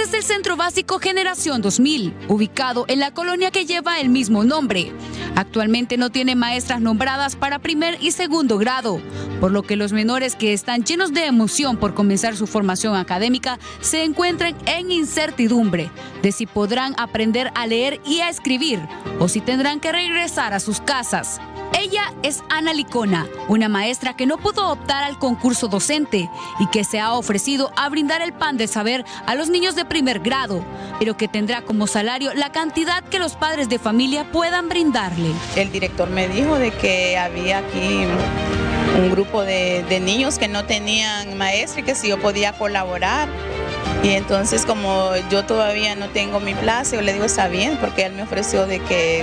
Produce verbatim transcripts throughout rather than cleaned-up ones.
es el Centro Básico Generación dos mil, ubicado en la colonia que lleva el mismo nombre. Actualmente no tiene maestras nombradas para primer y segundo grado, por lo que los menores que están llenos de emoción por comenzar su formación académica se encuentran en incertidumbre de si podrán aprender a leer y a escribir o si tendrán que regresar a sus casas. Ella es Ana Licona, una maestra que no pudo optar al concurso docente y que se ha ofrecido a brindar el pan del saber a los niños de primer grado, pero que tendrá como salario la cantidad que los padres de familia puedan brindarle. El director me dijo de que había aquí un grupo de, de niños que no tenían maestra y que si yo podía colaborar. Y entonces, como yo todavía no tengo mi plaza, yo le digo está bien, porque él me ofreció de que,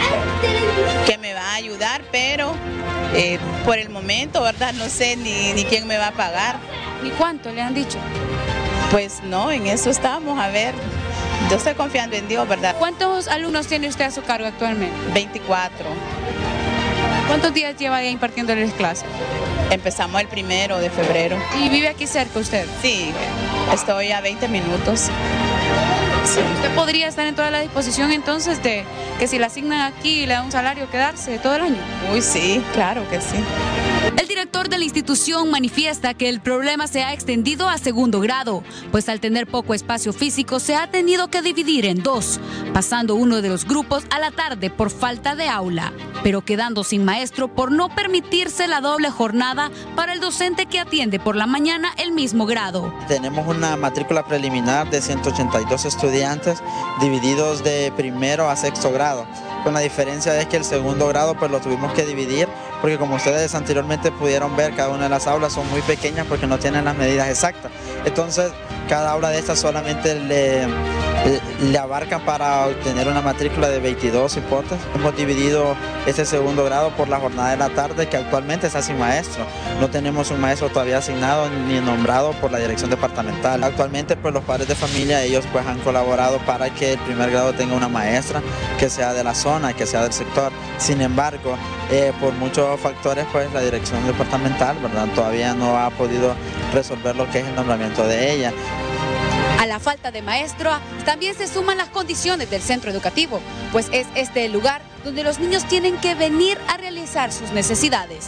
que me va a ayudar, pero eh, por el momento, ¿verdad? No sé ni, ni quién me va a pagar. ¿Ni cuánto le han dicho? Pues no, en eso estamos, a ver. Yo estoy confiando en Dios, ¿verdad? ¿Cuántos alumnos tiene usted a su cargo actualmente? veinticuatro. ¿Cuántos días lleva ya impartiéndoles clases? Empezamos el primero de febrero. ¿Y vive aquí cerca usted? Sí, estoy a veinte minutos. Sí. ¿Usted podría estar en toda la disposición entonces de que si la asignan aquí y le dan un salario quedarse todo el año? Uy, sí, claro que sí. El director de la institución manifiesta que el problema se ha extendido a segundo grado, pues al tener poco espacio físico se ha tenido que dividir en dos, pasando uno de los grupos a la tarde por falta de aula, pero quedando sin maestro por no permitirse la doble jornada para el docente que atiende por la mañana el mismo grado. Tenemos una matrícula preliminar de ciento ochenta y dos estudiantes divididos de primero a sexto grado. Con la diferencia es que el segundo grado pues lo tuvimos que dividir porque como ustedes anteriormente pudieron ver, cada una de las aulas son muy pequeñas porque no tienen las medidas exactas. Entonces cada aula de estas solamente le, le abarcan para obtener una matrícula de veintidós hipotes. Hemos dividido este segundo grado por la jornada de la tarde que actualmente está sin maestro. No tenemos un maestro todavía asignado ni nombrado por la dirección departamental. Actualmente pues los padres de familia ellos pues han colaborado para que el primer grado tenga una maestra que sea de la zona, que sea del sector. Sin embargo, eh, por muchos factores pues la dirección departamental, ¿verdad?, todavía no ha podido resolver lo que es el nombramiento de ella. A la falta de maestro también se suman las condiciones del centro educativo, pues es este el lugar donde los niños tienen que venir a realizar sus necesidades.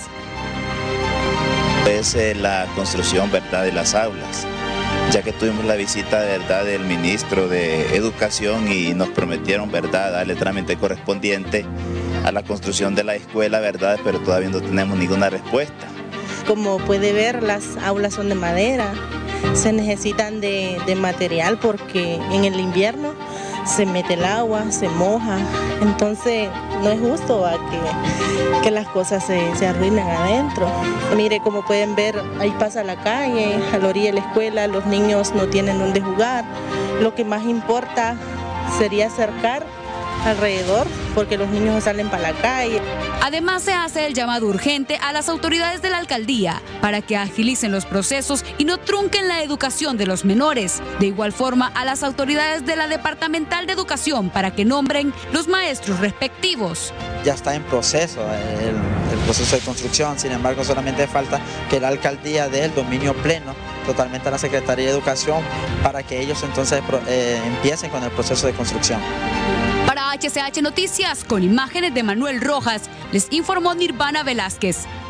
Es eh, la construcción, ¿verdad?, de las aulas, ya que tuvimos la visita, ¿verdad?, del ministro de Educación y nos prometieron, ¿verdad?, darle trámite correspondiente a la construcción de la escuela, ¿verdad?, pero todavía no tenemos ninguna respuesta. Como puede ver, las aulas son de madera, se necesitan de, de material porque en el invierno se mete el agua, se moja, entonces no es justo a que, que las cosas se, se arruinen adentro. Mire, como pueden ver, ahí pasa la calle, a la orilla de la escuela, los niños no tienen dónde jugar. Lo que más importa sería acercar alrededor porque los niños salen para la calle. Además se hace el llamado urgente a las autoridades de la alcaldía para que agilicen los procesos y no trunquen la educación de los menores. De igual forma a las autoridades de la Departamental de Educación para que nombren los maestros respectivos. Ya está en proceso el, el proceso de construcción, sin embargo solamente falta que la alcaldía dé el dominio pleno totalmente a la Secretaría de Educación para que ellos entonces eh, empiecen con el proceso de construcción. Para H C H Noticias, con imágenes de Manuel Rojas, les informó Nirvana Velázquez.